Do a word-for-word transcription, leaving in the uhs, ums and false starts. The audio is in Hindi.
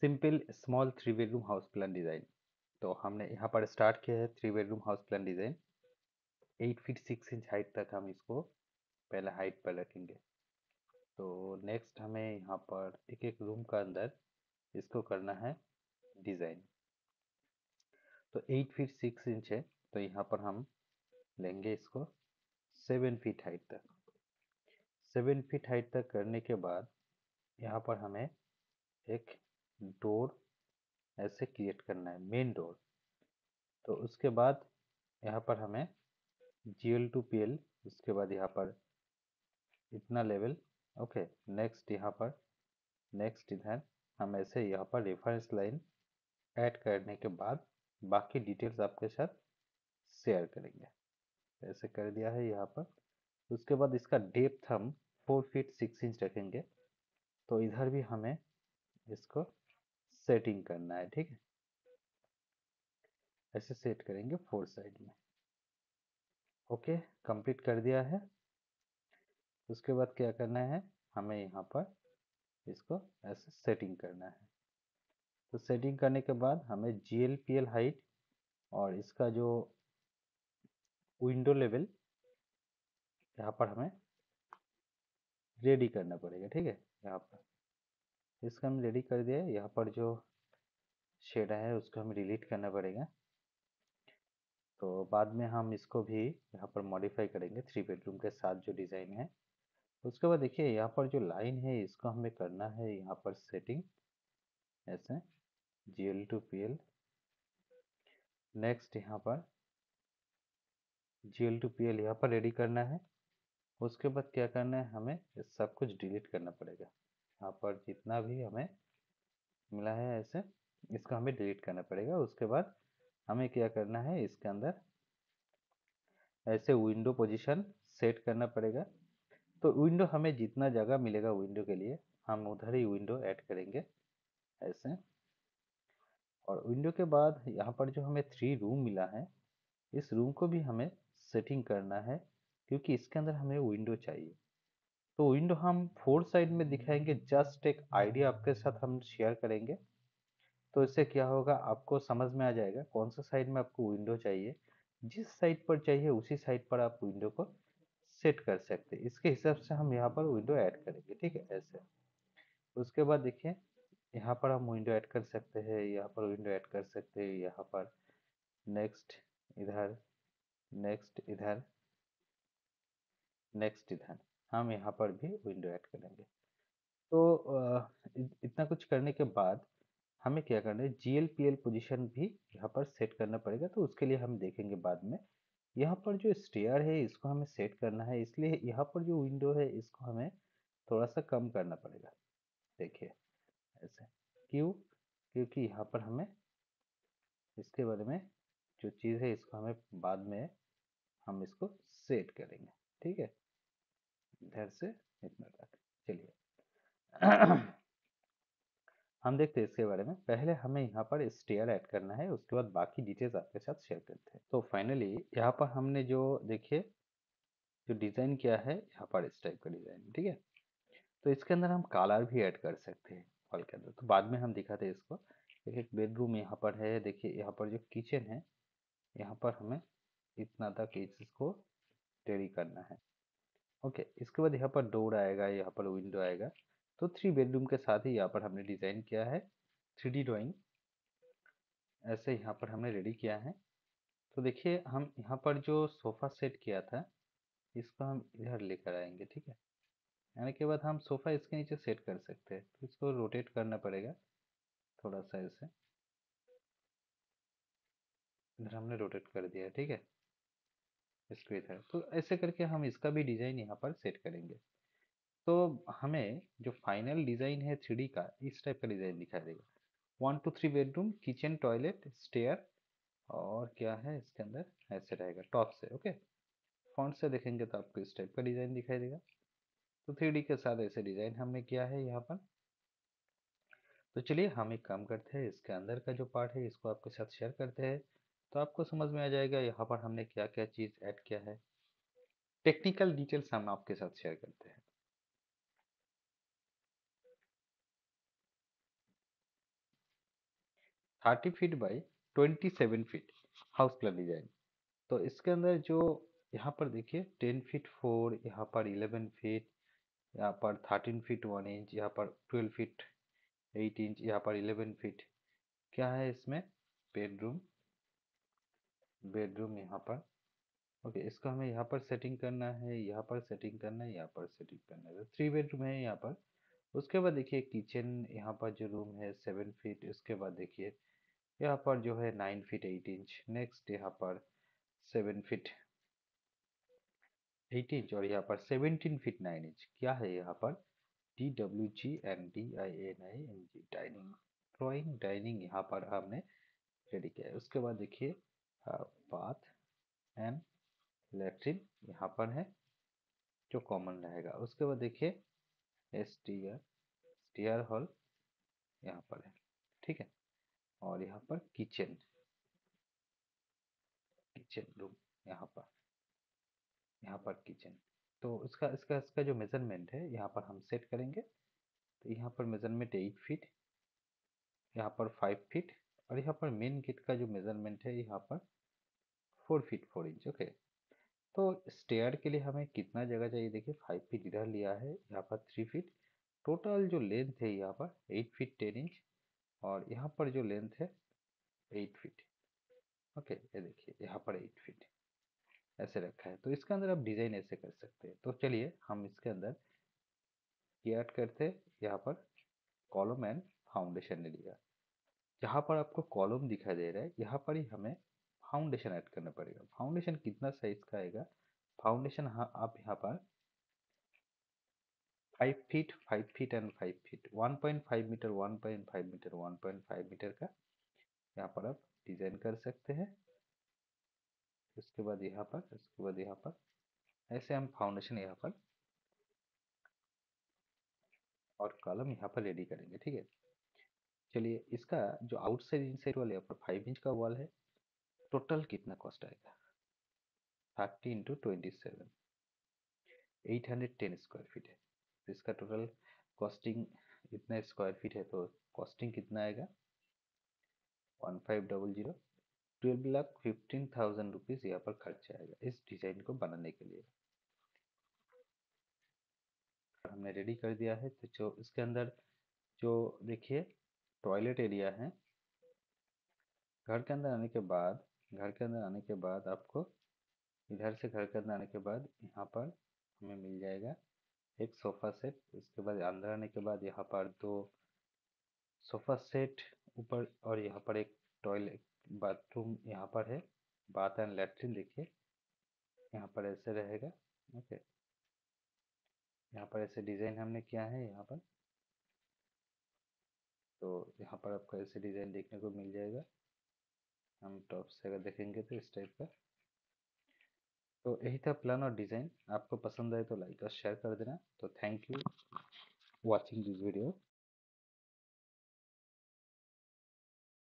Simple small three bedroom house plan design. तो हमने यहाँ पर स्टार्ट किया है three bedroom house plan design. Eight feet six inch height तक हम इसको पहले हाइट पर रखेंगे। तो नेक्स्ट हमें यहाँ पर एक एक रूम का अंदर इसको करना है डिज़ाइन। तो एट फीट सिक्स इंच है, तो यहाँ पर हम लेंगे इसको सेवन फीट हाइट तक। सेवन फीट हाइट तक करने के बाद यहाँ पर हमें एक डोर ऐसे क्रिएट करना है, मेन डोर। तो उसके बाद यहाँ पर हमें G L to P L, उसके बाद यहाँ पर इतना लेवल। ओके, नेक्स्ट यहाँ पर नेक्स्ट इधर हम ऐसे यहाँ पर रेफरेंस लाइन ऐड करने के बाद बाकी डिटेल्स आपके साथ शेयर करेंगे। ऐसे कर दिया है यहाँ पर। उसके बाद इसका डेप्थ हम फोर फीट सिक्स इंच रखेंगे। तो इधर भी हमें इसको सेटिंग करना है, ठीक है। ऐसे सेट करेंगे फोर साइड में। ओके, कंप्लीट कर दिया है। उसके बाद क्या करना है, हमें यहाँ पर इसको ऐसे सेटिंग करना है। तो सेटिंग करने के बाद हमें G L P L height और इसका जो विंडो लेवल यहाँ पर हमें रेडी करना पड़ेगा, ठीक है। यहाँ पर इसका हम रेडी कर दिया। यहाँ पर जो शेड है उसको हमें डिलीट करना पड़ेगा। तो बाद में हम इसको भी यहाँ पर मॉडिफाई करेंगे थ्री बेडरूम के साथ जो डिज़ाइन है। उसके बाद देखिए यहाँ पर जो लाइन है इसको हमें करना है यहाँ पर सेटिंग ऐसे G L to P L. Next यहाँ पर G L to P L यहाँ पर रेडी करना है। उसके बाद क्या करना है, हमें सब कुछ डिलीट करना पड़ेगा। यहाँ पर जितना भी हमें मिला है ऐसे इसको हमें डिलीट करना पड़ेगा। उसके बाद हमें क्या करना है, इसके अंदर ऐसे विंडो पोजीशन सेट करना पड़ेगा। तो विंडो हमें जितना जगह मिलेगा विंडो के लिए हम उधर ही विंडो ऐड करेंगे ऐसे। और विंडो के बाद यहाँ पर जो हमें थ्री रूम मिला है इस रूम को भी हमें सेटिंग करना है, क्योंकि इसके अंदर हमें विंडो चाहिए। तो विंडो हम फोर साइड में दिखाएंगे। जस्ट एक आइडिया आपके साथ हम शेयर करेंगे। तो इससे क्या होगा, आपको समझ में आ जाएगा कौन सा साइड में आपको विंडो चाहिए। जिस साइड पर चाहिए उसी साइड पर आप विंडो को सेट कर सकते हैं। इसके हिसाब से हम यहाँ पर विंडो ऐड करेंगे, ठीक है ऐसे। उसके बाद देखिए यहाँ पर हम विंडो ऐड कर सकते हैं, यहाँ पर विंडो ऐड कर सकते हैं, यहाँ पर नेक्स्ट इधर, नेक्स्ट इधर, नेक्स्ट इधर हम यहाँ पर भी विंडो ऐड करेंगे। तो अ, इतना कुछ करने के बाद हमें क्या करना है, G L P L position भी यहाँ पर सेट करना पड़ेगा। तो उसके लिए हम देखेंगे बाद में। यहाँ पर जो स्टेयर है इसको हमें सेट करना है, इसलिए यहाँ पर जो विंडो है इसको हमें थोड़ा सा कम करना पड़ेगा। देखिए ऐसे क्यों, क्योंकि यहाँ पर हमें इसके बारे में जो चीज़ है इसको हमें बाद में हम इसको सेट करेंगे, ठीक है। इधर से इतना तक चलिए हम देखते हैं इसके बारे में। पहले हमें यहाँ पर स्टेयर ऐड करना है, उसके बाद बाकी डिटेल्स आपके साथ शेयर करते हैं। तो फाइनली यहाँ पर हमने जो देखिए जो डिज़ाइन किया है यहाँ पर इस टाइप का डिज़ाइन, ठीक है। तो इसके अंदर हम कलर भी ऐड कर सकते हैं वॉल के अंदर, तो बाद में हम दिखाते हैं इसको। एक एक बेडरूम यहाँ पर है। देखिए यहाँ पर जो किचन है यहाँ पर हमें इतना तक इसको रेडी करना है। ओके, इसके बाद यहाँ पर डोर आएगा, यहाँ पर विंडो आएगा। तो थ्री बेडरूम के साथ ही यहाँ पर हमने डिज़ाइन किया है थ्री डी ड्राइंग ऐसे यहाँ पर हमने रेडी किया है। तो देखिए हम यहाँ पर जो सोफ़ा सेट किया था इसको हम इधर लेकर आएंगे, ठीक है। आने के बाद हम सोफ़ा इसके नीचे सेट कर सकते हैं। तो इसको रोटेट करना पड़ेगा थोड़ा सा ऐसे। इधर हमने रोटेट कर दिया, ठीक है, इसको इधर। तो ऐसे करके हम इसका भी डिज़ाइन यहाँ पर सेट करेंगे। तो हमें जो फाइनल डिज़ाइन है थ्री डी का इस टाइप का डिज़ाइन दिखाई देगा। One two three bedroom, kitchen, toilet, stair और क्या है इसके अंदर ऐसे रहेगा टॉप से। ओके, फ्रंट से देखेंगे तो आपको इस टाइप का डिज़ाइन दिखाई देगा। तो थ्री डी के साथ ऐसे डिज़ाइन हमने किया है यहाँ पर। तो चलिए हम एक काम करते हैं, इसके अंदर का जो पार्ट है इसको आपके साथ शेयर करते हैं। तो आपको समझ में आ जाएगा यहाँ पर हमने क्या क्या चीज़ ऐड किया है। टेक्निकल डिटेल्स हम आपके साथ शेयर करते हैं। Thirty feet by twenty seven feet house plan design. तो इसके अंदर जो यहाँ पर देखिए टेन फीट फोर, यहाँ पर इलेवन फीट, यहाँ पर थर्टीन फीट वन इंच, यहाँ पर ट्वेल्व फीट एट इंच, यहाँ पर इलेवन फीट क्या है इसमें, बेडरूम। बेडरूम यहाँ पर ओके, इसको हमें यहाँ पर सेटिंग करना है, यहाँ पर सेटिंग करना है, यहाँ पर सेटिंग करना है। तो थ्री बेडरूम है यहाँ पर। उसके बाद देखिए किचन यहाँ पर जो रूम है सेवन फीट। उसके बाद देखिए यहाँ पर जो है nine feet eight inch. Next यहाँ पर सेवन फीट एट इंच और यहाँ पर सेवनटीन फीट नाइन इंच क्या है यहाँ पर, D W G and D I N I N G dining, drawing dining यहाँ पर हमने रेडी किया है। उसके बाद देखिए बाथ एंड लेट्रिन यहाँ पर है जो कॉमन रहेगा। उसके बाद देखिए स्टीयर स्टीयर हॉल यहाँ पर है, ठीक है। और यहाँ पर किचन किचन रूम यहाँ पर यहाँ पर किचन। तो इसका इसका इसका जो मेजरमेंट है यहाँ पर हम सेट करेंगे। तो यहाँ पर मेजरमेंट एट फीट, यहाँ पर फाइव फीट और यहाँ पर मेन गेट का जो मेजरमेंट है यहाँ पर four feet four inch. Okay, तो स्टेयर के लिए हमें कितना जगह चाहिए, देखिए फाइव फीट इधर लिया है, यहाँ पर थ्री फीट। टोटल जो लेंथ है यहाँ पर एट फीट टेन इंच और यहाँ पर जो लेंथ है एट फीट। ओके, ये देखिए यहाँ पर एट फीट ऐसे रखा है। तो इसके अंदर आप डिजाइन ऐसे कर सकते हैं। तो चलिए हम इसके अंदर क्या ऐड करते हैं, यहाँ पर कॉलम एंड फाउंडेशन ने लिया। जहाँ पर आपको कॉलम दिखाई दे रहा है यहाँ पर ही हमें फाउंडेशन ऐड करना पड़ेगा। फाउंडेशन कितना साइज का आएगा, फाउंडेशन हाँ आप यहाँ पर five feet five feet and five feet one point five metre one point five metre one point five metre का यहाँ पर आप डिजाइन कर सकते हैं। उसके बाद यहाँ पर उसके बाद यहाँ पर ऐसे हम फाउंडेशन यहाँ पर और कॉलम यहाँ पर रेडी करेंगे, ठीक है। चलिए इसका जो आउटसाइड इनसाइड वाले यहाँ पर फाइव इंच का वॉल है, टोटल कितना कॉस्ट आएगा, thirty into twenty seven eight hundred ten square feet है। तो इसका टोटल कॉस्टिंग इतना स्क्वायर फीट है, तो कॉस्टिंग कितना आएगा one five double zero twelve lakh fifteen thousand rupees यहाँ पर खर्चा आएगा इस डिजाइन को बनाने के लिए। हमने रेडी कर दिया है। तो जो इसके अंदर जो देखिए टॉयलेट एरिया है, घर के अंदर आने के बाद घर के अंदर आने के बाद आपको इधर से घर के अंदर आने के बाद यहाँ पर हमें मिल जाएगा एक सोफा सेट। उसके बाद अंदर आने के बाद यहाँ पर दो सोफा सेट ऊपर और यहाँ पर एक टॉयलेट बाथरूम यहाँ पर है, बाथ एंड लेट्रिन देखिए यहाँ पर ऐसे रहेगा। ओके, यहाँ पर ऐसे डिजाइन हमने किया है यहाँ पर। तो यहाँ पर आपको ऐसे डिजाइन देखने को मिल जाएगा। हम टॉप से अगर देखेंगे तो इस टाइप का। तो यही था प्लान और डिजाइन। आपको पसंद आए तो लाइक और शेयर कर देना। तो thank you watching this video.